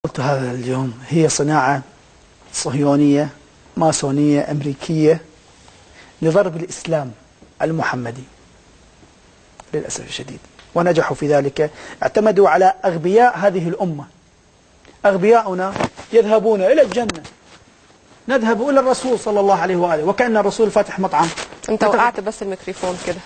قلت هذا اليوم هي صناعة صهيونية ماسونية أمريكية لضرب الإسلام المحمدي للأسف الشديد، ونجحوا في ذلك. اعتمدوا على أغبياء هذه الأمة. أغبياؤنا يذهبون إلى الجنة، نذهب إلى الرسول صلى الله عليه وآله وكأن الرسول فاتح مطعم. أنت وقعت بس الميكروفون كده.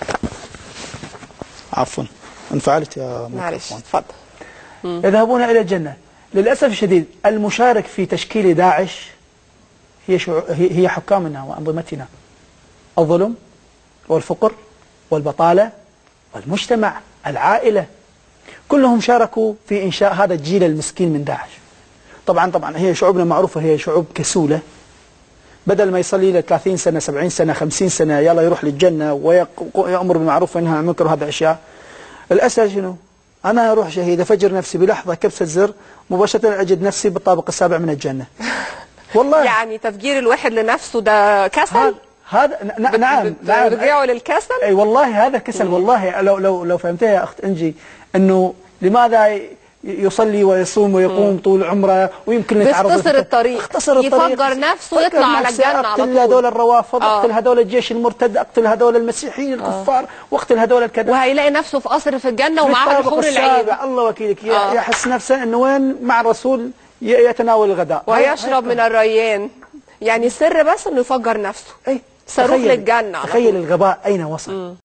عفوا انفعلت يا ميكروفون. معلش اتفضل. يذهبون إلى الجنة. للأسف الشديد المشارك في تشكيل داعش هي حكامنا وأنظمتنا. الظلم والفقر والبطالة والمجتمع، العائلة، كلهم شاركوا في إنشاء هذا الجيل المسكين من داعش. طبعا هي شعوبنا معروفة، هي شعوب كسولة. بدل ما يصلي له 30 سنة 70 سنة 50 سنة يلا يروح للجنة ويأمر بالمعروف وينهى عن المنكر وهذا أشياء، الأسئلة شنو؟ أنا أروح شهيد أفجر نفسي بلحظة كبسة زر مباشرة أجد نفسي بالطابق السابع من الجنة. والله يعني تفجير الواحد لنفسه ده كسل؟ هذا نعم بترجعوا للكسل؟ أي والله هذا كسل. والله لو فهمتها يا أخت أنجي أنه لماذا يصلي ويصوم ويقوم طول عمره ويمكن يتعرض بيختصر الطريق، يفجر نفسه يطلع على الجنة على طول. أقتل هذول الروافض، أقتل هذول الجيش المرتد، أقتل هذول المسيحيين الكفار، واقتل هذول الكذا، وهيلاقي نفسه في قصر في الجنة ومعاه الحور العين. الله وكيلك. يحس نفسه أنه وين مع الرسول يتناول الغداء ويشرب من الريان. يعني السر بس أنه يفجر نفسه. صاروخ للجنة. تخيل الغباء أين وصل.